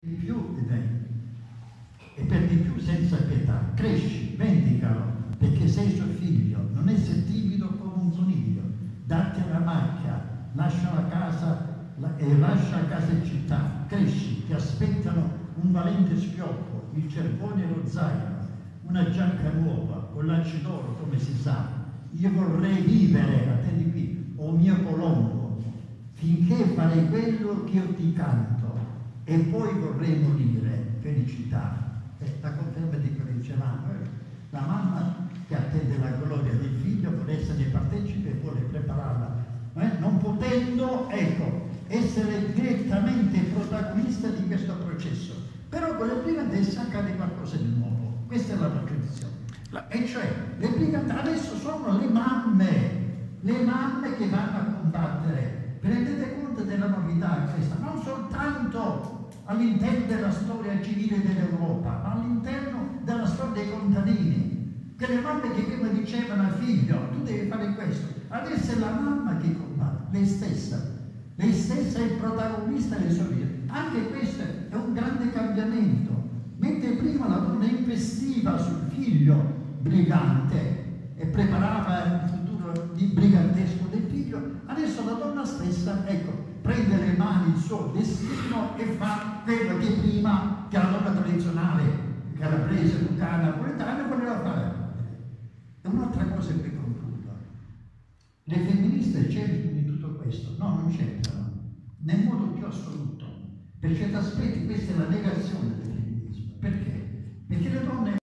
di più di me e per di più senza pietà. Cresci, vendicalo, perché sei suo figlio, non essere timido come un coniglio. Datti alla macchia, lascia la casa e lascia casa e città. Cresci, ti aspettano un valente schioppo, il cervone e lo zaino, una giacca nuova, con lacci d'oro, come si sa. Io vorrei vivere, attendi qui, o mio Colombo, finché farei quello che io ti canto, e poi vorrei morire, felicità. La conferma di quello che dicevamo, la mamma che attende la gloria del figlio vuole essere partecipe e vuole prepararla, non potendo, ecco, essere direttamente protagonista di questo processo. Però con le brigantesse accade qualcosa di nuovo. Questa è la tradizione. E cioè, le brigantesse adesso sono le mamme che vanno a combattere. Prendete conto della novità questa, non soltanto all'interno della storia civile dell'Europa, ma all'interno della storia dei contadini. Quelle mamme che prima dicevano al figlio, tu devi fare questo, adesso è la mamma che combatte, lei stessa è il protagonista delle sue vite. Anche questo è un grande cambiamento. Mentre prima la donna investiva sul figlio brigante e preparava il futuro di brigantesco del figlio, adesso la donna stessa, ecco, prende le mani il suo destino e fa quello che prima, che la donna tradizionale, calabrese, lucana, napoletana, voleva fare. E un'altra cosa che concludo. Le femministe c'entrano in tutto questo? No, non c'entrano, nel modo più assoluto. Per certi aspetti questa è la negazione del femminismo. Perché? Perché le donne